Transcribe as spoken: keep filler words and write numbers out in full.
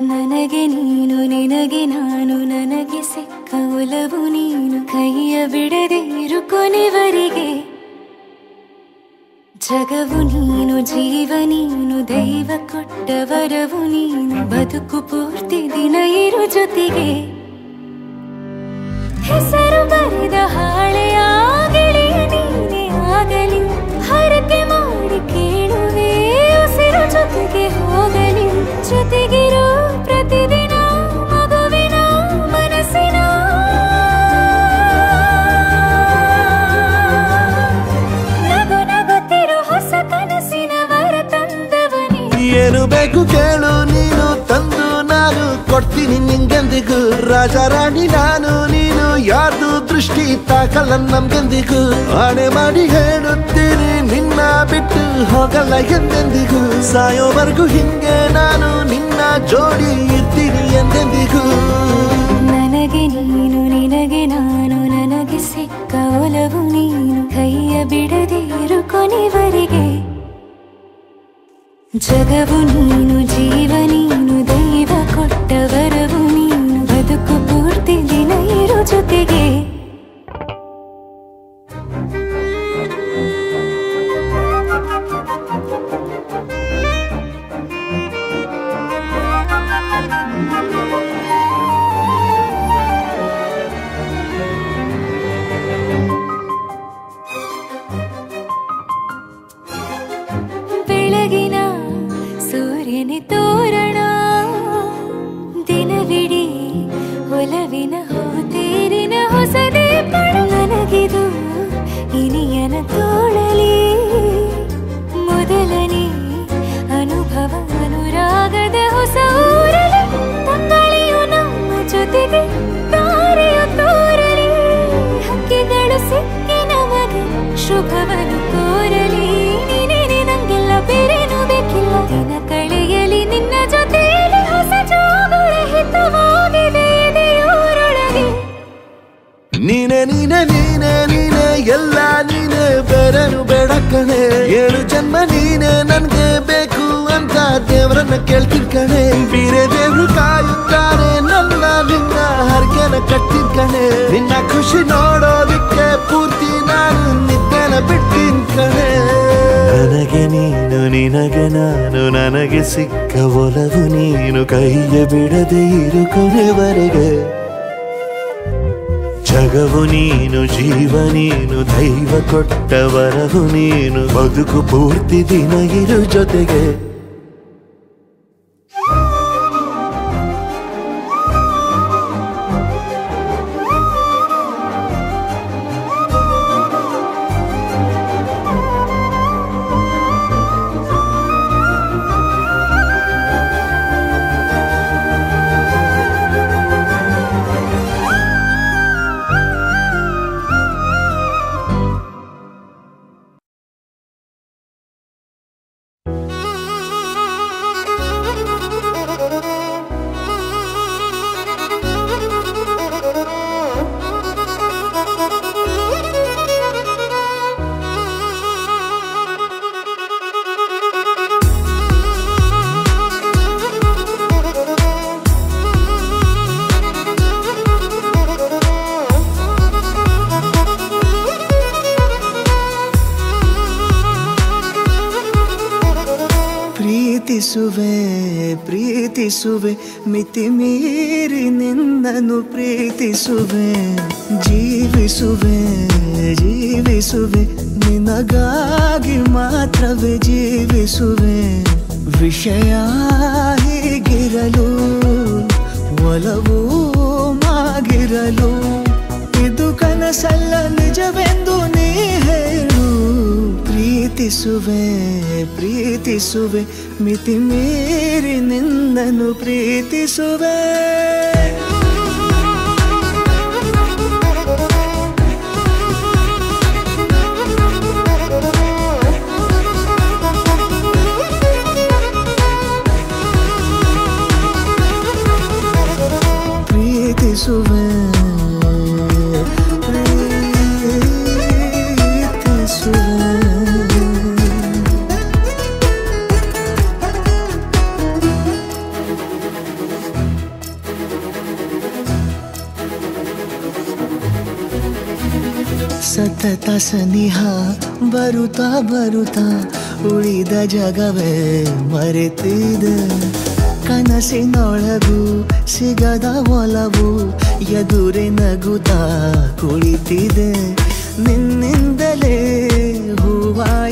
ನನಗೆ ನೀನು ನಿನಗೆ ನಾನು ನನಗೆ ಸಿಕ್ಕ ಒಲವು ನೀನು ಕೈಯ ಬಿಡದೆ ಇರು ಕೊನೆವರೆಗೆ ಜಗವು ನೀನು ಜೀವ ನೀನು ದೈವ ಕೊಟ್ಟ ವರವು ನೀನು ಬದುಕು ಪೂರ್ತಿ ದಿನ ಇರು ಜೊತೆಗೆ ಹೆಸರು ಬರೆದ ಹಾಳೆಯ ಗೆಳೆಯ ನೀನೇ ಆಗಲಿ ಹರಕೆ ಮಾಡಿ ಕೇಳುವೆ ಉಸಿರು ಜೊತೆಗೆ ಹೋಗಲಿ ಜೊತೆಗಿರೋ ಪ್ರತಿದಿನ ಮಗುವಿನ ಮನಸ್ಸಿನ ನಗು ನಗುತ್ತಿರೋ ಹೊಸ ಕನಸಿನ ವರ ತಂದವನೇ ಏನು ಬೇಕು ಕೇಳು ನೀನು ತಂದು ನಾನು ಕೊಡ್ತೀನಿ ನಿಂಗೆಂದಿಗೂ ರಾಜ ರಾಣಿ ನಾನು ನೀನು ಯಾರ್ದು ದೃಷ್ಟಿ ತಾಕಲ್ಲ ನಮ್ಗೆಂದಿಗೂ ಆಣೆ ಮಾಡಿ ಹೇಳುತ್ತೀನಿ ನಿನ್ನ ಬಿಟ್ಟು ಹೋಗಲ್ಲ ಎಂದೆಂದಿಗೂ ಸಾಯೋವರೆಗೂ ಹಿಂಗೆ ನಾನು ನಿನ್ನ ಜೋಡಿ ಇರ್ತೀನಿ ಎಂದೆಂದಿಗೂ ನನಗೆ ನೀನು ನಿನಗೆ ನಾನು ನನಗೆ ಸಿಕ್ಕ ಒಲವು ನೀನು ಕೈಯ ಬಿಡದೆ ಇರು ಕೊನೆವರೆಗೆ ಜಗವು ನೀನು ಜೀವ ನೀನು ದೈವ ಕೊಟ್ಟ ವರವು ನೀನು ಬದುಕು ಪೂರ್ತಿ ದಿನ ಇರು ಜೊತೆಗೆ ಬೆಳಗಿನ ಸೂರ್ಯನ ತೋರಣ ದಿನವಿಡೀ ಒಲವಿನ ಹೋತೇರಿನ ಹೊಸದೇ ಪಡ ನನಗಿದು ಇನಿಯನ ತೋಳಲಿ ಮೊದಲನೇ ಅನುಭವ ಅನುರಾಗದ ಹೊಸ ಊರಲಿ ತಂಗಳಿಯು ನಮ್ಮ ಜೊತೆಗೆ ತಾರೆಯು ತೋರಲಿ ಹಕ್ಕಿಗಳು ಸಿಕ್ಕಿ ನಮಗೆ ಶುಭವನ್ನು ಕೋರಲಿ ಬೇರೇನು ಬೇಕಿಲ್ಲ ದಿನ ಕಳೆಯಲಿ ನಿನ್ನ ಜೊತೆಯಲ್ಲಿ ಹೊಸ ಜೋಗುಳ ಹಿತವಾಗಿದೆ ದೇವರೊಳಗೆ ನೀನೆ ನೀನೆ ನೀನೆ ನೀನೆ ಎಲ್ಲ ನೀನೆ ಬೇರೆನು ಬೇಡ ಕಣೆ ಏಳು ಜನ್ಮ ನೀನೆ ನನ್ಗೆ ಬೇಕು ಅಂತ ದೇವರನ್ನ ಕೇಳ್ತೀನಿ ಕಣೆ ಬೇರೆ ದೇವ್ರು ಕಾಯುತ್ತಾರೆ ನನ್ನ ನಿನ್ನ ಹರಕೆನ ಕಟ್ತೀನಿ ಕಣೆ ನಿನ್ನ ಖುಷಿ ನೋಡೋದಿಕ್ಕೆ ಪೂರ್ತಿ ನಾನು ನಿದ್ದೆನ ಬಿಡ್ತೀನಿ ಕಣೆ ನನಗೆ ನೀನು ನಿನಗೆ ನಾನು ನನಗೆ ಸಿಕ್ಕ ಒಲವು ನೀನು ಕೈಯ ಬಿಡದೆ ಇರು ಕೊನೆವರೆಗೆ ಜಗವು ನೀನು ಜೀವ ನೀನು ದೈವ ಕೊಟ್ಟ ವರವು ನೀನು ಬದುಕು ಪೂರ್ತಿ ದಿನ ಇರು ಜೊತೆಗೆ ಪ್ರೀತಿಸುವೆ ಪ್ರೀತಿಸುವೆ ಮಿತಿ ಮೀರಿ ನಿನ್ನನ್ನು ಪ್ರೀತಿಸುವೆ ಜೀವಿಸುವೆ ಜೀವಿಸುವೆ ನಿನಗಾಗಿ ಮಾತ್ರವೇ ಜೀವಿಸುವೆ ವಿಷಯ ಹೀಗಿರಲು ಒಲವು ಮಾಗಿರಲು ಇದು ಕನಸಲ್ಲ ನಿಜವೆಂದು ನೀ ಹೇಳು ಪ್ರೀತಿಸುವೆ ಪ್ರೀತಿಸುವೆ ಮಿತಿ ಮೀರಿ ನಿನ್ನನ್ನು ಪ್ರೀತಿಸುವೆ ಪ್ರೀತಿಸುವೆ ಪ್ರೀತಿಸುವೆ ಸತತ ಸನಿಹ ಬರುತ್ತಾ ಬರುತ್ತಾ ಉಳಿದ ಜಗವೇ ಮರೆತಿದೆ. ಕನಸಿನೊಳಗೂ ಸಿಗದ ಒಲವು ಎದುರೆ ನಗುತ್ತಾ ಕುಳಿತಿದೆ. ನಿನ್ನಿಂದಲೇ ಹೂವಾಯಿ